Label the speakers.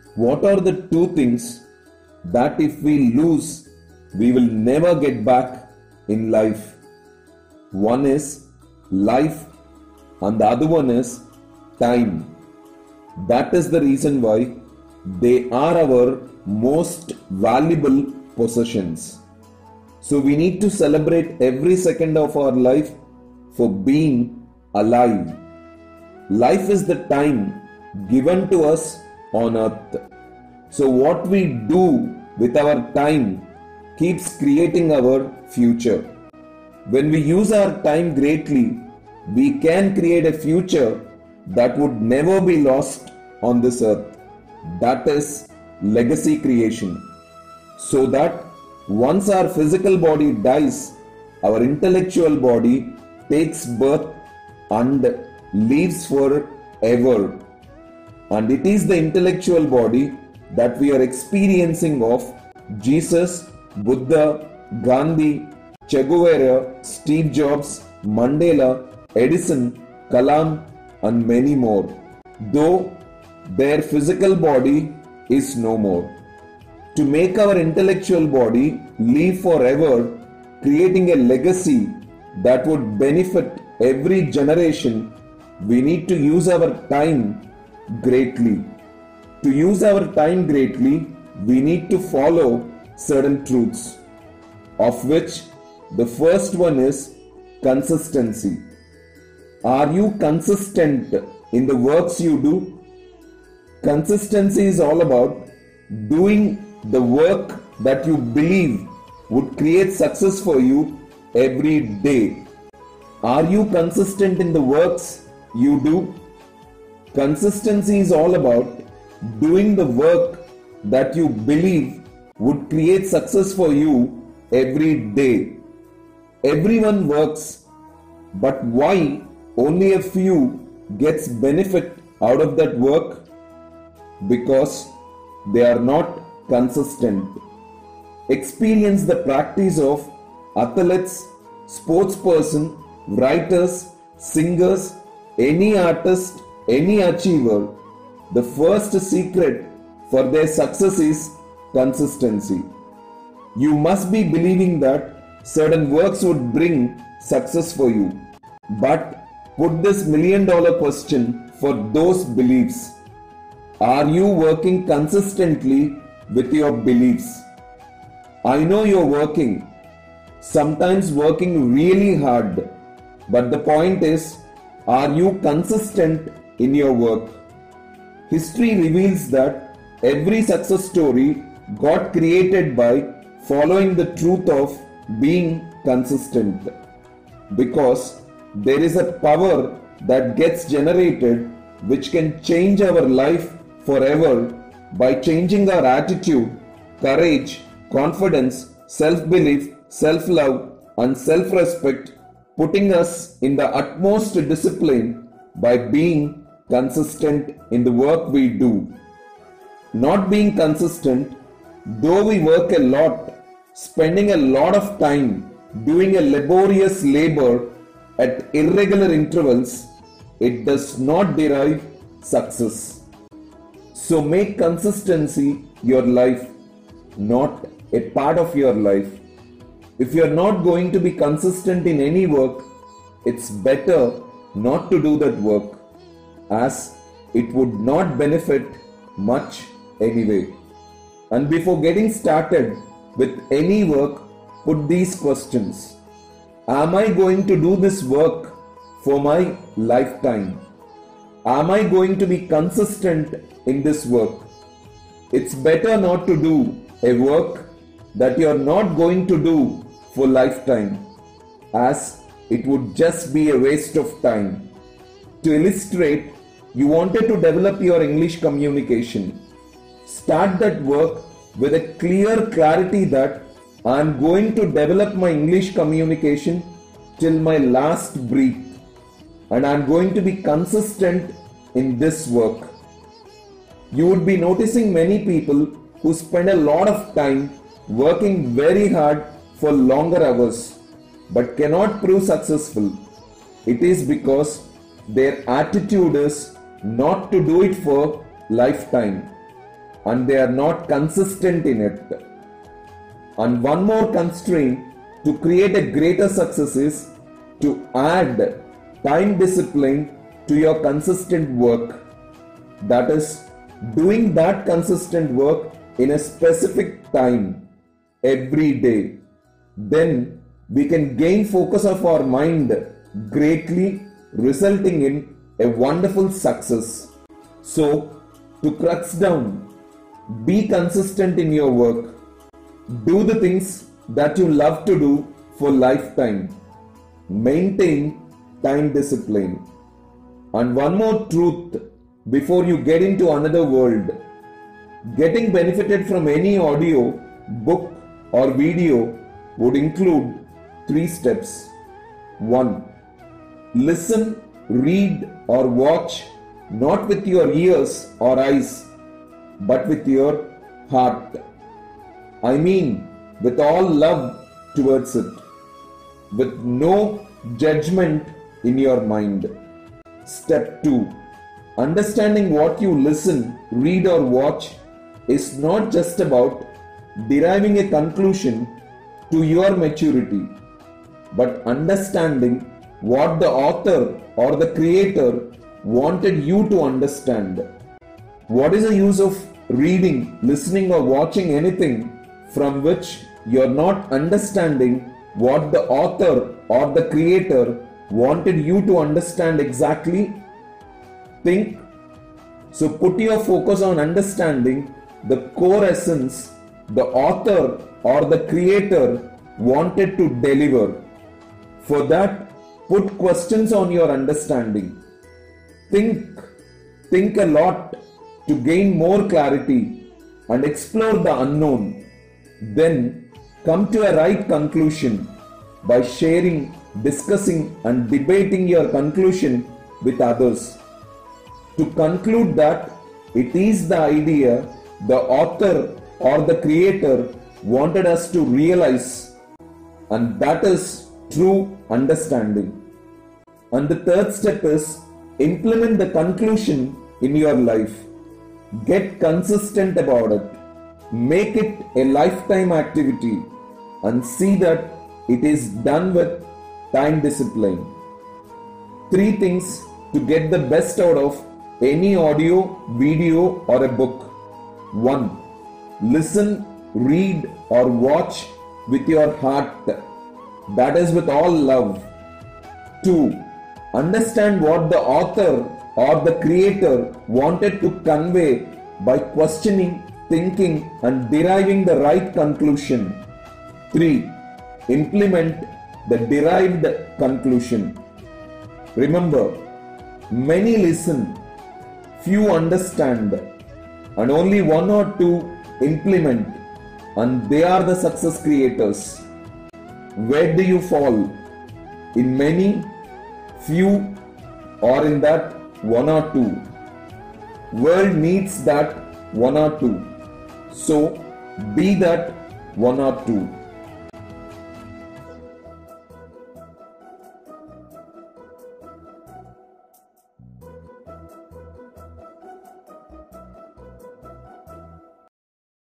Speaker 1: What are the two things that if we lose, we will never get back in life? One is life and the other one is time. That is the reason why they are our most valuable possessions. So we need to celebrate every second of our life for being alive. Life is the time given to us on earth. So what we do with our time keeps creating our future. When we use our time greatly, we can create a future that would never be lost on this earth. That is legacy creation. So that once our physical body dies, our intellectual body takes birth and lives forever. And it is the intellectual body that we are experiencing of Jesus, Buddha, Gandhi, Che Guevara, Steve Jobs, Mandela, Edison, Kalam, and many more, though their physical body is no more. To make our intellectual body live forever, creating a legacy that would benefit every generation, we need to use our time greatly. To use our time greatly, we need to follow certain truths, of which the first one is consistency. Are you consistent in the works you do? Consistency is all about doing the work that you believe would create success for you every day. Are you consistent in the works you do? Consistency is all about doing the work that you believe would create success for you every day. Everyone works, but why only a few gets benefit out of that work? Because they are not consistent. Experience the practice of athletes, sportsperson, writers, singers, any artist, any achiever. The first secret for their success is consistency. You must be believing that certain works would bring success for you. But put this million-dollar question for those beliefs. Are you working consistently with your beliefs? I know you're working, sometimes working really hard, but the point is, are you consistent in your work? History reveals that every success story got created by following the truth of being consistent. Because there is a power that gets generated which can change our life forever by changing our attitude, courage, confidence, self-belief, self-love, and self-respect, putting us in the utmost discipline by being consistent in the work we do. Not being consistent, though we work a lot, spending a lot of time doing a laborious labor at irregular intervals, it does not derive success. So make consistency your life, not a part of your life. If you are not going to be consistent in any work, it's better not to do that work, as it would not benefit much anyway. And before getting started with any work, put these questions. Am I going to do this work for my lifetime? Am I going to be consistent in this work? It's better not to do a work that you are not going to do for lifetime, as it would just be a waste of time. To illustrate, you wanted to develop your English communication. Start that work with a clear clarity that I am going to develop my English communication till my last breath, and I am going to be consistent in this work. You would be noticing many people who spend a lot of time working very hard for longer hours but cannot prove successful. It is because their attitude is not to do it for lifetime. and they are not consistent in it. And one more constraint to create a greater success is to add time discipline to your consistent work. That is, doing that consistent work in a specific time every day. Then we can gain focus of our mind greatly, resulting in a wonderful success. So, to crux down, be consistent in your work. Do the things that you love to do for lifetime. Maintain time discipline. And one more truth before you get into another world. Getting benefited from any audio, book or video would include 3 steps. 1. Listen, read or watch not with your ears or eyes, but with your heart. I mean, with all love towards it, with no judgment in your mind. Step 2. Understanding what you listen, read or watch is not just about deriving a conclusion to your maturity, but understanding what the author or the creator wanted you to understand. What is the use of reading, listening or watching anything from which you are not understanding what the author or the creator wanted you to understand exactly? Think. So put your focus on understanding the core essence the author or the creator wanted to deliver. For that, put questions on your understanding. Think a lot to gain more clarity and explore the unknown. Then come to a right conclusion by sharing, discussing and debating your conclusion with others. To conclude that it is the idea the author or the creator wanted us to realize, and that is true understanding. And the third step is implement the conclusion in your life. Get consistent about it. Make it a lifetime activity and see that it is done with time discipline. 3 things to get the best out of any audio, video or a book. 1. Listen, read or watch with your heart. That is with all love. 2. Understand what the author or the creator wanted to convey by questioning, thinking and deriving the right conclusion. 3. Implement the derived conclusion. Remember, many listen, few understand, and only 1 or 2 implement, and they are the success creators. Where do you fall? In many, few, or in that 1 or 2? World needs that 1 or 2. So be that 1 or 2.